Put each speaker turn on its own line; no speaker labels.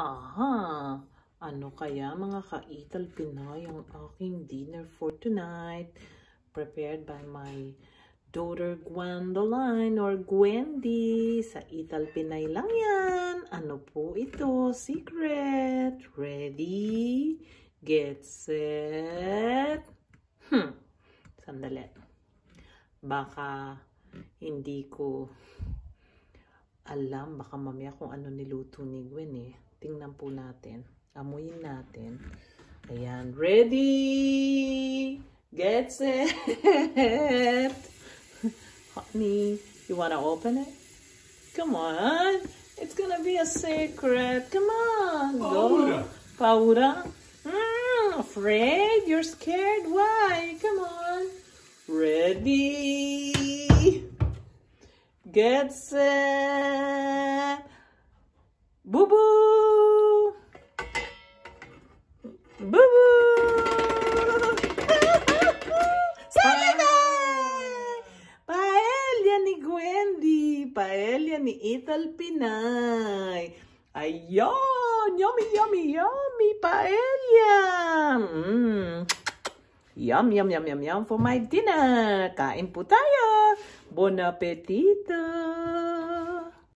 Aha! Ano kaya mga ka-Ital Pinay ang aking dinner for tonight? Prepared by my daughter Gwendoline or Gwendy. Sa Ital Pinay lang yan. Ano po ito? Secret. Ready? Get set. Sandali. Baka hindi ko alam. Baka mamaya kung ano niluto ni Gwen eh. Tingnan po natin. Amuyin natin. Ayan. Ready? Get set. Honey, you wanna open it? Come on. It's gonna be a secret. Come on. Go. Paura. Afraid? You're scared? Why? Come on. Ready? Get set. Boo-boo. Boo-boo. Salida! Paella ni Gwendy. Paella ni Ital Pinay. Ayan! Yummy, yummy, yummy! Paella! Yum, yum, yum, yum, yum for my dinner. Kain po tayo. Bon appetito!